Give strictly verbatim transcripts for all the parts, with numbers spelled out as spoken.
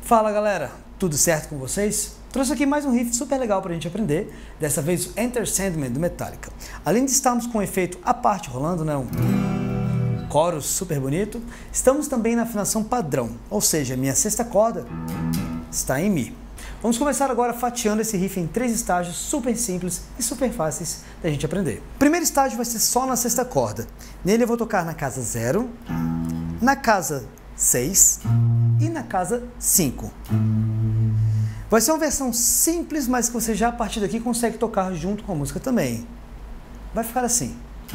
Fala galera, tudo certo com vocês? Trouxe aqui mais um riff super legal para a gente aprender, dessa vez o Enter Sandman do Metallica. Além de estarmos com o efeito à parte rolando, né, um chorus super bonito, estamos também na afinação padrão, ou seja, minha sexta corda está em Mi. Vamos começar agora fatiando esse riff em três estágios super simples e super fáceis da gente aprender. O primeiro estágio vai ser só na sexta corda. Nele eu vou tocar na casa zero, na casa seis e na casa cinco. Vai ser uma versão simples, mas que você já a partir daqui consegue tocar junto com a música também. Vai ficar assim.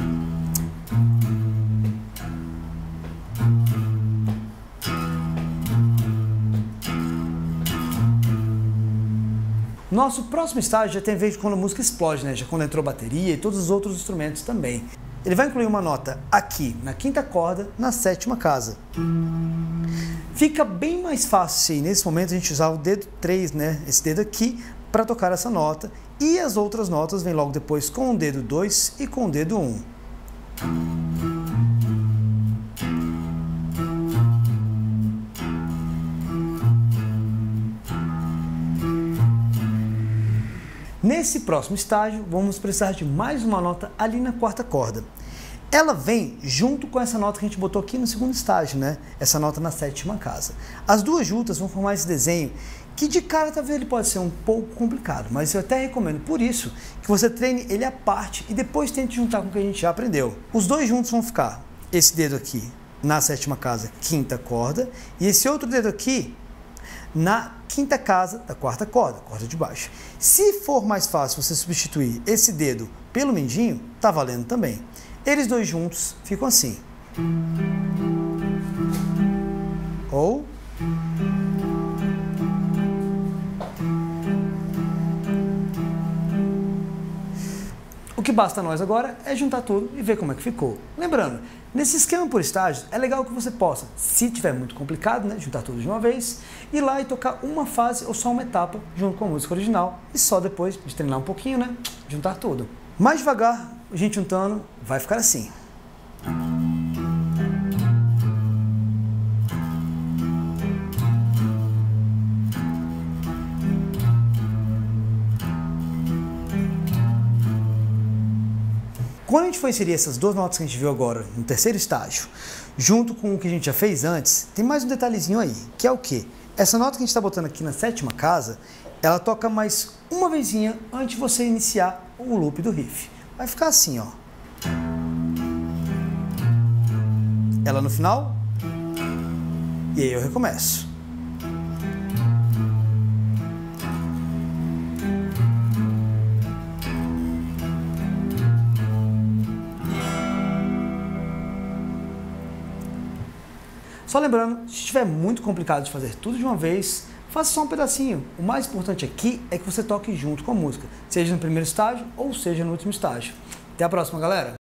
Nosso próximo estágio já tem a ver com quando a música explode, né? Já quando entrou bateria e todos os outros instrumentos também. Ele vai incluir uma nota aqui, na quinta corda, na sétima casa. Fica bem mais fácil, sim, nesse momento a gente usar o dedo três, né? Esse dedo aqui, para tocar essa nota. E as outras notas vêm logo depois com o dedo dois e com o dedo um. Nesse próximo estágio, vamos precisar de mais uma nota ali na quarta corda. Ela vem junto com essa nota que a gente botou aqui no segundo estágio, né? Essa nota na sétima casa. As duas juntas vão formar esse desenho que de cara talvez ele pode ser um pouco complicado, mas eu até recomendo por isso que você treine ele à parte e depois tente juntar com o que a gente já aprendeu. Os dois juntos vão ficar esse dedo aqui na sétima casa, quinta corda, e esse outro dedo aqui na quinta casa da quarta corda, corda de baixo. Se for mais fácil você substituir esse dedo pelo mindinho, tá valendo também. Eles dois juntos ficam assim. Ou o que basta a nós agora é juntar tudo e ver como é que ficou. Lembrando, nesse esquema por estágios, é legal que você possa, se tiver muito complicado, né, juntar tudo de uma vez, ir lá e tocar uma fase ou só uma etapa junto com a música original e só depois de treinar um pouquinho, né, juntar tudo. Mais devagar, a gente juntando, vai ficar assim. Quando a gente for inserir essas duas notas que a gente viu agora no terceiro estágio, junto com o que a gente já fez antes, tem mais um detalhezinho aí, que é o quê? Essa nota que a gente está botando aqui na sétima casa, ela toca mais uma vezinha antes de você iniciar o loop do riff. Vai ficar assim, ó. Ela no final, e aí eu recomeço. Só lembrando, se estiver muito complicado de fazer tudo de uma vez, faça só um pedacinho. O mais importante aqui é que você toque junto com a música, seja no primeiro estágio ou seja no último estágio. Até a próxima, galera!